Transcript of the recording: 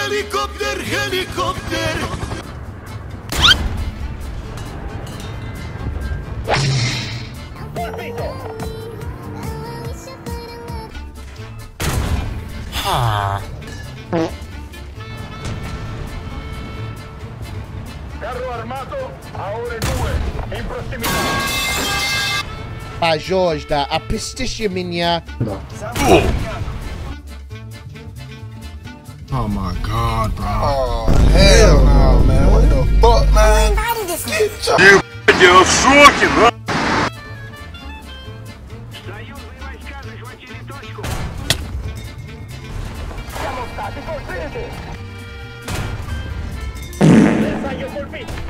Helicopter, helicopter. Carro armato a ore 2 in prossimità. Пожалуйста, опустите меня. Oh my god, bro. Oh, hell no, man. What the fuck, man? Я в шоке, да? Союзные войска захватили точку. Siamo stati colpiti. Bersaglio colpito.